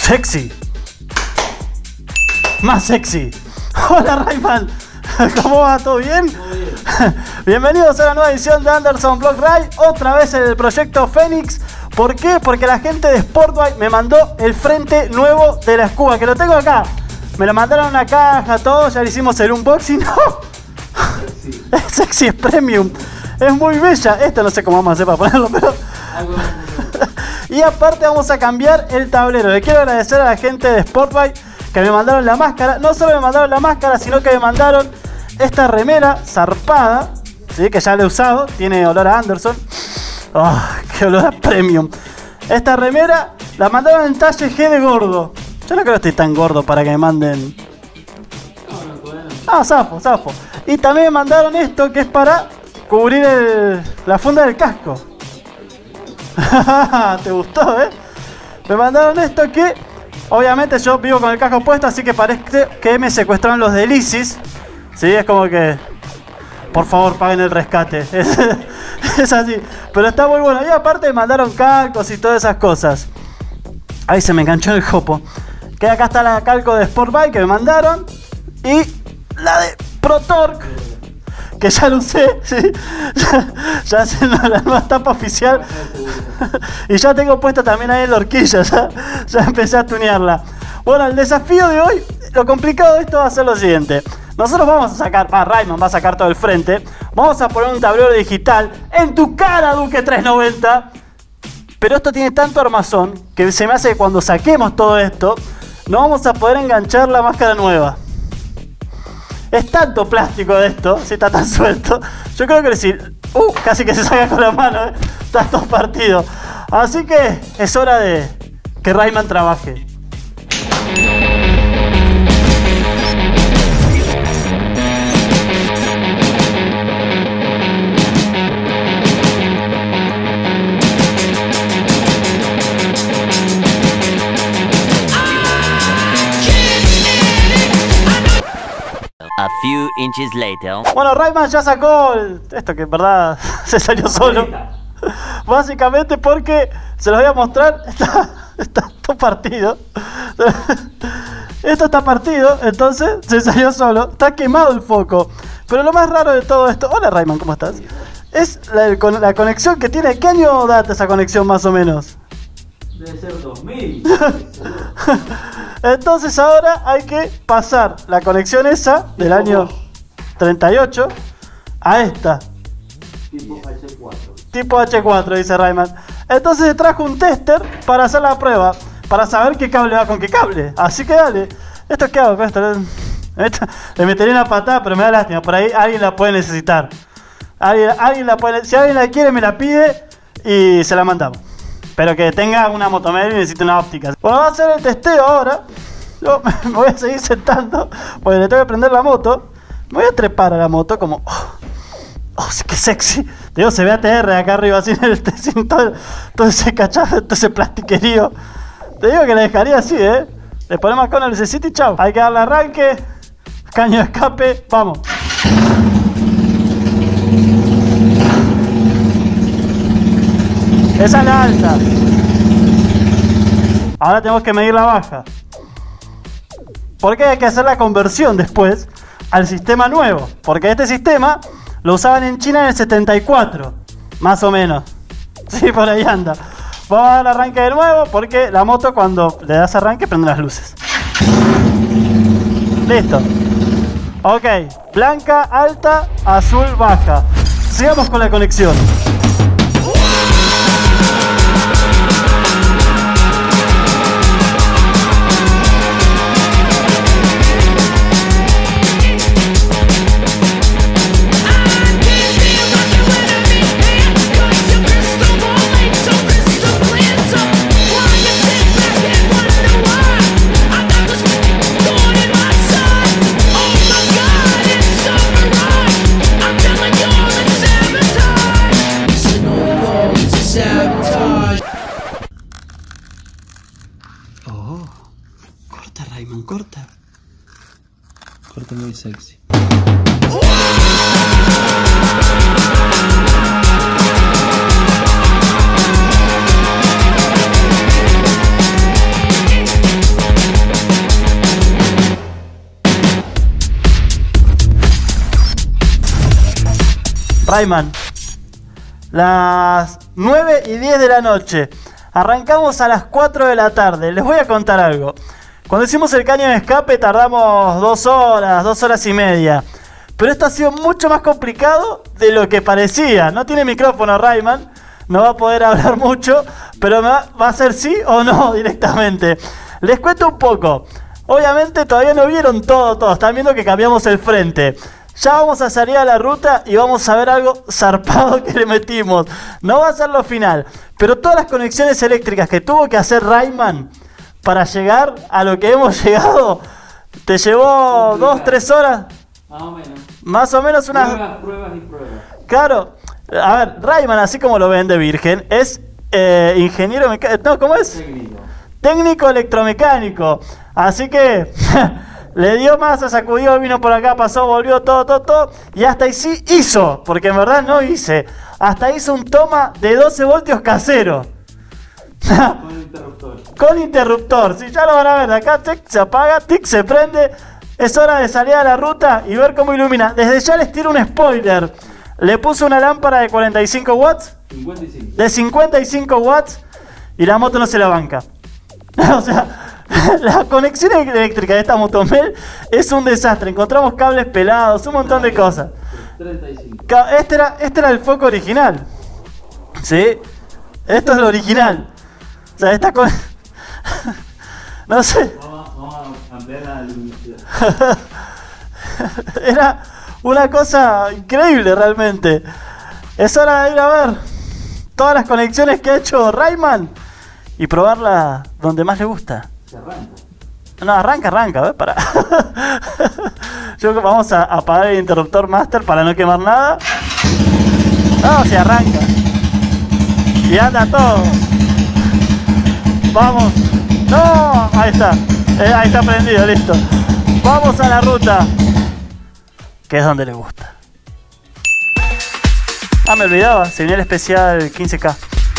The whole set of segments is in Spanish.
Sexy. Más sexy. Hola Rayman. ¿Cómo va? ¿Todo bien? Muy bien. Bienvenidos a la nueva edición de Anderson Block Ride. Otra vez en el proyecto Fénix. ¿Por qué? Porque la gente de Sportbike me mandó el frente nuevo de la Scuba, que lo tengo acá. Me lo mandaron en una caja, todo. Ya le hicimos el unboxing. Sí. Es sexy, es premium. Es muy bella. Esto no sé cómo vamos a hacer para ponerlo, pero... Y aparte vamos a cambiar el tablero. Le quiero agradecer a la gente de Sportbike que me mandaron la máscara. No solo me mandaron la máscara, sino que me mandaron esta remera zarpada, ¿sí? Que ya la he usado. Tiene olor a Anderson. Oh, qué olor a premium. Esta remera la mandaron en talle G de gordo. Yo no creo que estoy tan gordo para que me manden. Ah, zafo. Y también me mandaron esto que es para cubrir la funda del casco. ¿Te gustó, Me mandaron esto que obviamente yo vivo con el casco puesto, así que parece que me secuestraron los del ISIS. Sí, es como que por favor paguen el rescate. Es así, pero está muy bueno. Y aparte me mandaron calcos y todas esas cosas. Ahí se me enganchó el jopo. Que acá está la calco de Sportbike que me mandaron. Y la de Pro Torque, que ya lo usé, ¿sí? ya es la nueva tapa oficial. Y ya tengo puesta también ahí en la horquilla, ya empecé a tunearla. Bueno, el desafío de hoy, lo complicado de esto va a ser lo siguiente. Nosotros vamos a sacar, Rayman va a sacar todo el frente. Vamos a poner un tablero digital en tu cara, Duque 390. Pero esto tiene tanto armazón que se me hace que cuando saquemos todo esto, no vamos a poder enganchar la máscara nueva. Es tanto plástico de esto, si está tan suelto. Yo creo que decir, casi que se saca con la mano, Está todo partido. Así que es hora de que Rayman trabaje. A few inches later. Bueno, Rayman ya sacó esto que en verdad se salió solo. Básicamente porque, se los voy a mostrar, está todo partido. Esto está partido, entonces se salió solo. Está quemado el foco. Pero lo más raro de todo esto... Hola Rayman, ¿cómo estás? Es la conexión que tiene. ¿Qué año data esa conexión más o menos? Debe ser 2000. Entonces ahora hay que pasar la conexión esa del año 38 a esta. Tipo H4. Tipo H4, dice Rayman. Entonces se trajo un tester para hacer la prueba, para saber qué cable va con qué cable. Así que dale. ¿Esto qué hago con esto? Le metería una patada, pero me da lástima. Por ahí alguien la puede necesitar. Alguien la puede, si alguien la quiere, me la pide y se la mandamos. Pero que tenga una motomedia y necesite una óptica. Bueno, vamos a hacer el testeo ahora. Yo me voy a seguir sentando porque le tengo que prender la moto. Me voy a trepar a la moto como... Oh, qué sexy. Te digo, se ve ATR acá arriba sin todo ese cachazo, todo ese plastiquerío. Te digo que la dejaría así, Le ponemos acá una lucecita y chao. Hay que darle arranque. Caño de escape. Vamos. Esa es la alta. Ahora tenemos que medir la baja. Porque hay que hacer la conversión después al sistema nuevo. Porque este sistema lo usaban en China en el 74. Más o menos. Sí, por ahí anda. Vamos a dar arranque de nuevo porque la moto cuando le das arranque prende las luces. Listo. Ok. Blanca, alta, azul, baja. Sigamos con la conexión. Rayman, corta. Corte muy sexy. Rayman, las 9 y 10 de la noche. Arrancamos a las 4 de la tarde. Les voy a contar algo. Cuando hicimos el caño de escape tardamos 2 horas, 2 horas y media. Pero esto ha sido mucho más complicado de lo que parecía. No tiene micrófono Rayman, no va a poder hablar mucho, pero va a ser sí o no directamente. Les cuento un poco. Obviamente todavía no vieron todo. Están viendo que cambiamos el frente. Ya vamos a salir a la ruta y vamos a ver algo zarpado que le metimos. No va a ser lo final, pero todas las conexiones eléctricas que tuvo que hacer Rayman para llegar a lo que hemos llegado, te llevó 2-3 horas. Más o menos. Más o menos unas... Pruebas y pruebas. Claro, a ver, Rayman, así como lo ven de virgen, es ingeniero mecánico... No, ¿cómo es? Técnico electromecánico. Así que... le dio masa, sacudió, vino por acá, pasó, volvió, todo. Y hasta ahí sí hizo, porque en verdad no hice. Hasta hizo un toma de 12 voltios casero. Con interruptor. Con interruptor. Si ya lo van a ver, acá tic, se apaga, tic, se prende. Es hora de salir a la ruta y ver cómo ilumina. Desde ya les tiro un spoiler. Le puse una lámpara de 45 watts. 55. De 55 watts. Y la moto no se la banca. O sea... la conexión eléctrica de esta Motomel es un desastre. Encontramos cables pelados, un montón de cosas. 35. Este era el foco original. ¿Sí? Esto es lo original. O sea, esta con... no sé. Vamos a ampliar la luminosidad. Era una cosa increíble realmente. Es hora de ir a ver todas las conexiones que ha hecho Rayman y probarla donde más le gusta. Se arranca. No, arranca, ¿ves? Para. Vamos a apagar el interruptor master para no quemar nada. No, se arranca. Y anda todo. Vamos. No, ahí está. Ahí está prendido, listo. Vamos a la ruta, que es donde le gusta. Ah, me olvidaba, se viene el especial 15K.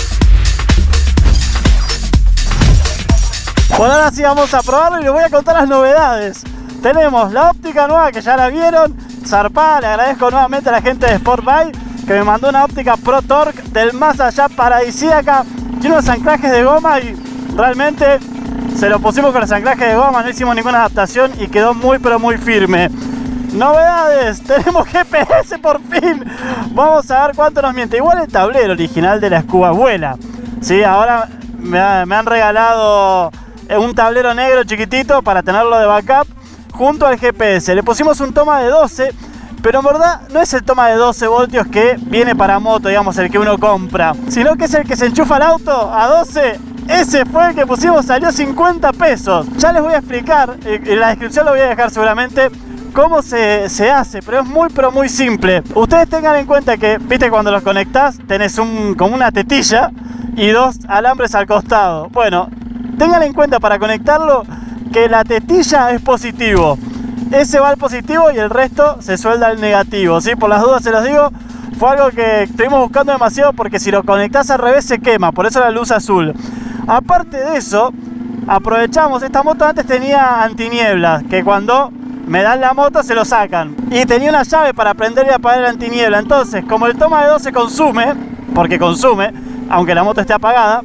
Bueno, ahora sí vamos a probarlo y les voy a contar las novedades. Tenemos la óptica nueva que ya la vieron, zarpada. Le agradezco nuevamente a la gente de Sportbike que me mandó una óptica Pro Torque del más allá paradisíaca. Tiene unos anclajes de goma y realmente se lo pusimos con los anclajes de goma, no hicimos ninguna adaptación y quedó muy pero muy firme. Novedades, tenemos GPS por fin. Vamos a ver cuánto nos miente. Igual el tablero original de la Scuba vuela. Sí, ahora me han regalado un tablero negro chiquitito para tenerlo de backup junto al GPS. Le pusimos un toma de 12, pero en verdad no es el toma de 12 voltios que viene para moto, digamos, el que uno compra, sino que es el que se enchufa al auto a 12. Ese fue el que pusimos, salió 50 pesos. Ya les voy a explicar, en la descripción lo voy a dejar seguramente cómo se hace, pero es muy pero muy simple. Ustedes tengan en cuenta que, viste, cuando los conectás tenés como una tetilla y 2 alambres al costado. Bueno, tengan en cuenta para conectarlo que la tetilla es positivo. Ese va al positivo y el resto se suelda al negativo, ¿sí? Por las dudas se los digo, fue algo que estuvimos buscando demasiado porque si lo conectás al revés se quema, por eso la luz azul. Aparte de eso, aprovechamos, esta moto antes tenía antiniebla, que cuando me dan la moto se lo sacan. Y tenía una llave para prender y apagar el antiniebla. Entonces, como el toma de 12 consume, porque consume, aunque la moto esté apagada,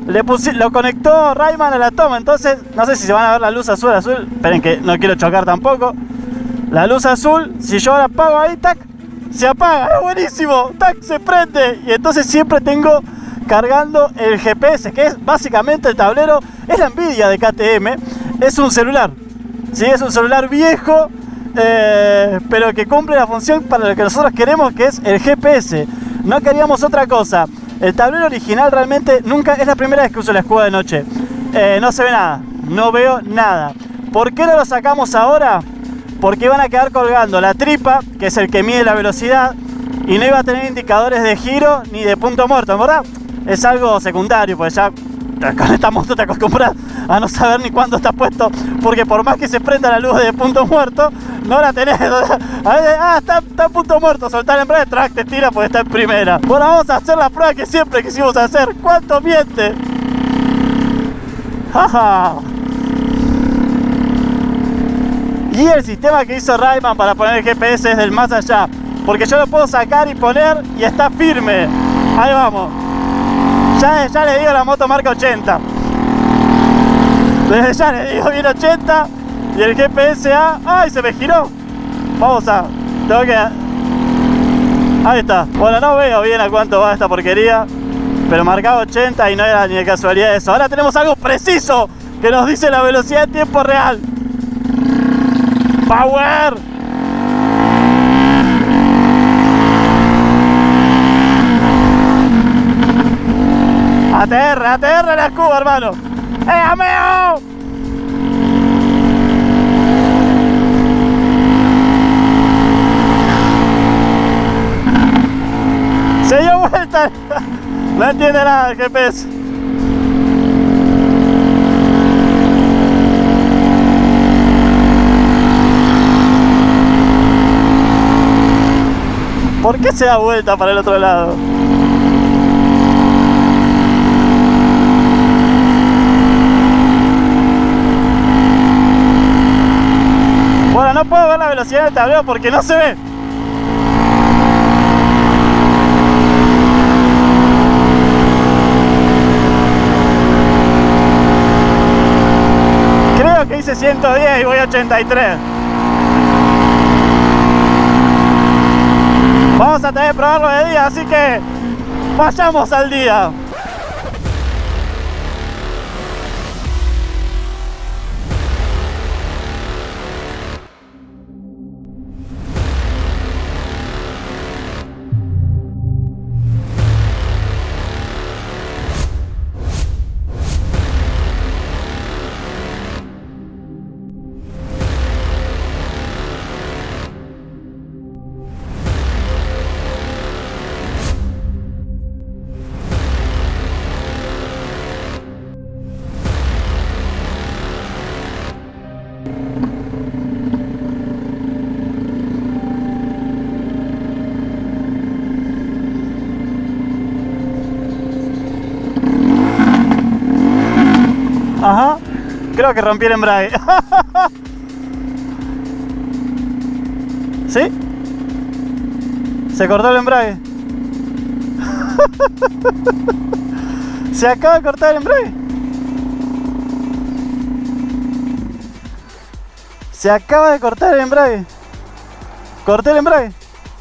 lo conectó Rayman a la toma. Entonces, no sé si se van a ver la luz azul. Esperen que no quiero chocar tampoco. La luz azul, si yo ahora apago ahí, tac, se apaga. Es buenísimo, tac, se prende. Y entonces siempre tengo cargando el GPS, que es básicamente el tablero. Es la Nvidia de KTM. Es un celular. Sí, es un celular viejo, pero que cumple la función para lo que nosotros queremos, que es el GPS. No queríamos otra cosa. El tablero original realmente nunca, es la primera vez que uso la Scuba de noche. No se ve nada, no veo nada. ¿Por qué no lo sacamos ahora? Porque van a quedar colgando la tripa, que es el que mide la velocidad, y no iba a tener indicadores de giro ni de punto muerto, en verdad. Es algo secundario, pues ya con esta moto te acostumbras a no saber ni cuándo está puesto, porque por más que se prenda la luz de punto muerto, no la tenés. Está en punto muerto, soltar el embrague, track, te tira porque está en primera. Bueno, vamos a hacer la prueba que siempre quisimos hacer. ¿Cuánto miente? ¡Jaja! Y el sistema que hizo Rayman para poner el GPS es del más allá. porque yo lo puedo sacar y poner y está firme. Ahí vamos. Ya le digo, la moto marca 80. Desde ya le digo, viene 80 y el GPS A... ¡Ay, se me giró! Vamos a... Tengo que... Ahí está. Bueno, no veo bien a cuánto va esta porquería, pero marcaba 80 y no era ni de casualidad eso. Ahora tenemos algo preciso que nos dice la velocidad en tiempo real. ¡Power! ATR la escuba, hermano. ¡Ameo! Se dio vuelta. No entiende nada el GPS. ¿Por qué se da vuelta para el otro lado? Bueno, no puedo ver la velocidad del tablero porque no se ve. Creo que hice 110 y voy a 83. Vamos a tener que probarlo de día, así que vayamos al día. Ajá, creo que rompí el embrague. ¿Sí? Se cortó el embrague. Se acaba de cortar el embrague. Se acaba de cortar el embrague. Corté el embrague.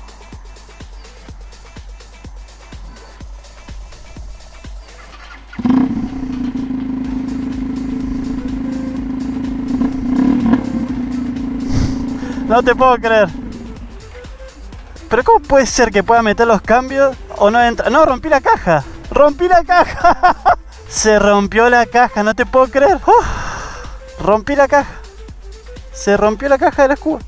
No te puedo creer. Pero ¿cómo puede ser que pueda meter los cambios o no entra? No, rompí la caja. ¡Rompí la caja! Se rompió la caja, no te puedo creer. Rompí la caja. Se rompió la caja de la escuba.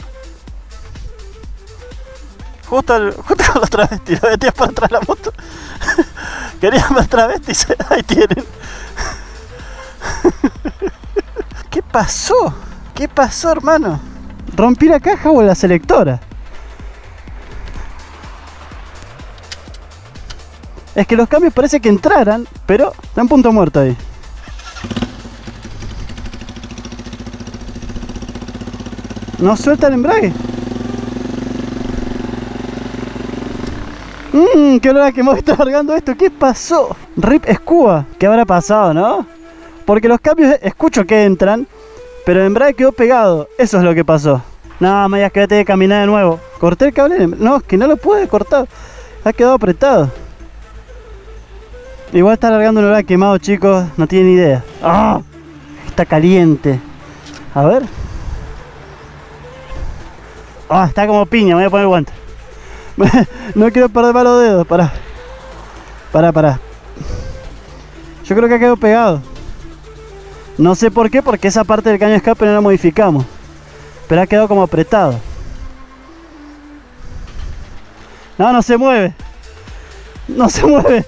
Justo con los travestis. Lo metías para atrás la moto. Querían ver travestis. Ahí tienen. ¿Qué pasó? ¿Qué pasó, hermano? ¿Rompí la caja o la selectora? Es que los cambios parece que entraran, pero está en punto muerto ahí. ¿No suelta el embrague? ¿Qué hora que me está largando esto? ¿Qué pasó? RIP escuba. ¿Qué habrá pasado, no? Porque los cambios escucho que entran, pero el embrague quedó pegado. Eso es lo que pasó. No, me digas que voy a tener que caminar de nuevo. Corté el cable. No, es que no lo pude cortar. Ha quedado apretado. Igual está largando un olor a quemado, chicos. No tienen idea. ¡Ah! Está caliente. A ver. ¡Ah! Está como piña. Me voy a poner el guante. No quiero perder más los dedos. Pará. Yo creo que ha quedado pegado. No sé por qué, porque esa parte del caño de escape no la modificamos. Pero ha quedado como apretado. No, no se mueve. No se mueve.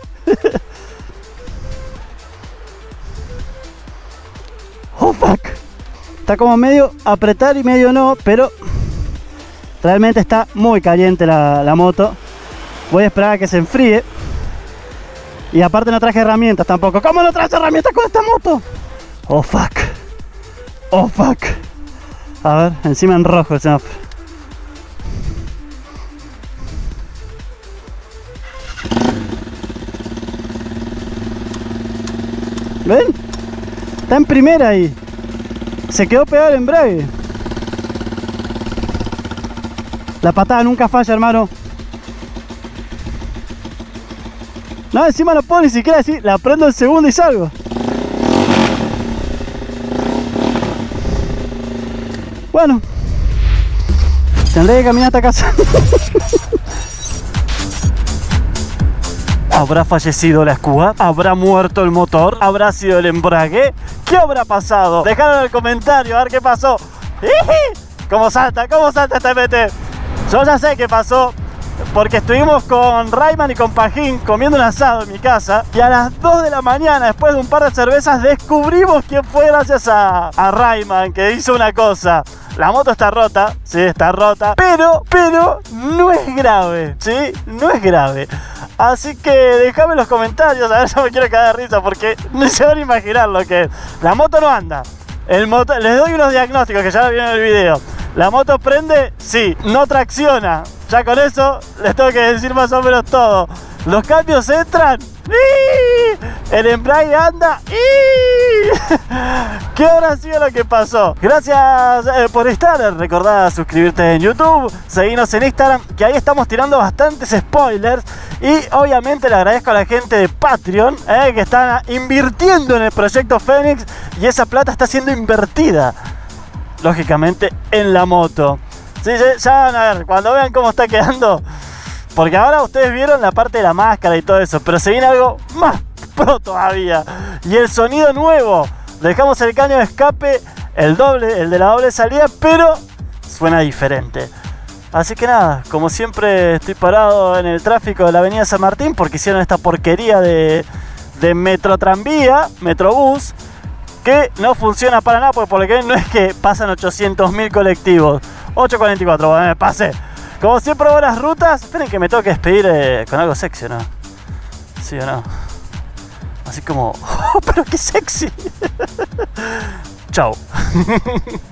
Oh, fuck. Está como medio apretar y medio no, pero realmente está muy caliente la moto. Voy a esperar a que se enfríe. Y aparte no traje herramientas tampoco. ¿Cómo no traes herramientas con esta moto? Oh, fuck. Oh, fuck. A ver, encima en rojo el semáforo. ¿Ven? Está en primera ahí. Se quedó pegado el embrague. La patada nunca falla, hermano. No, encima no puedo ni siquiera decir, la prendo el segundo y salgo. Bueno, tendré que caminar hasta casa. ¿Habrá fallecido la escúa? ¿Habrá muerto el motor? ¿Habrá sido el embrague? ¿Qué habrá pasado? Dejadlo en el comentario a ver qué pasó. ¿Cómo salta este MT? Yo ya sé qué pasó, porque estuvimos con Rayman y con Pajín comiendo un asado en mi casa, y a las 2 de la mañana, después de un par de cervezas, descubrimos quién fue gracias a Rayman, que hizo una cosa. La moto está rota, sí, está rota, pero no es grave, ¿sí? No es grave. Así que déjame en los comentarios, a ver, yo me quiero cagar de risa porque no se van a imaginar lo que es. La moto no anda. El motor, les doy unos diagnósticos que ya lo vieron en el video. La moto prende, sí, no tracciona. Ya con eso les tengo que decir más o menos todo. Los cambios entran. El embrague anda. ¿Qué habrá sido lo que pasó? Gracias por estar. Recordá suscribirte en YouTube, seguirnos en Instagram, que ahí estamos tirando bastantes spoilers. Y obviamente le agradezco a la gente de Patreon, que están invirtiendo en el proyecto Fénix, y esa plata está siendo invertida, lógicamente, en la moto. Sí, ya van a ver, cuando vean cómo está quedando. Porque ahora ustedes vieron la parte de la máscara y todo eso, pero se viene algo más pro todavía. Y el sonido nuevo. Dejamos el caño de escape, el doble, el de la doble salida, pero suena diferente. Así que nada, como siempre estoy parado en el tráfico de la avenida San Martín porque hicieron esta porquería de Metrotranvía, Metrobús, que no funciona para nada, porque por lo que ven no es que pasan 800.000 colectivos. 8.44, bueno, me pasé. Como siempre, buenas rutas. Esperen que me tengo que despedir con algo sexy, ¿no? ¿Sí o no? Así como... ¡Oh, pero qué sexy! Chao.